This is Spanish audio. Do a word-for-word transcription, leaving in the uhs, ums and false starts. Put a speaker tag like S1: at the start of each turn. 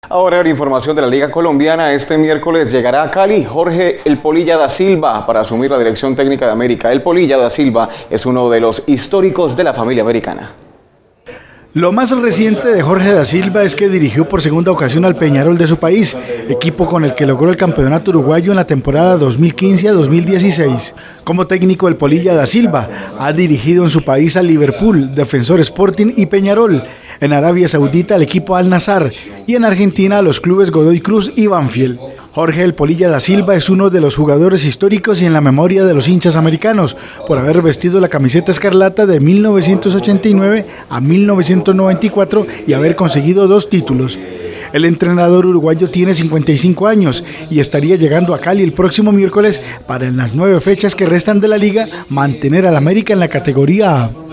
S1: Ahora la información de la Liga Colombiana. Este miércoles llegará a Cali Jorge El Polilla da Silva para asumir la dirección técnica de América. El Polilla da Silva es uno de los históricos de la familia americana.
S2: Lo más reciente de Jorge da Silva es que dirigió por segunda ocasión al Peñarol de su país, equipo con el que logró el campeonato uruguayo en la temporada dos mil quince a dos mil dieciséis. Como técnico, El Polilla da Silva ha dirigido en su país al Liverpool, Defensor Sporting y Peñarol, en Arabia Saudita al equipo Al Nassr y en Argentina a los clubes Godoy Cruz y Banfield. Jorge El Polilla da Silva es uno de los jugadores históricos y en la memoria de los hinchas americanos por haber vestido la camiseta escarlata de mil novecientos ochenta y nueve a mil novecientos noventa y cuatro y haber conseguido dos títulos. El entrenador uruguayo tiene cincuenta y cinco años y estaría llegando a Cali el próximo miércoles para en las nueve fechas que restan de la liga mantener al América en la categoría A.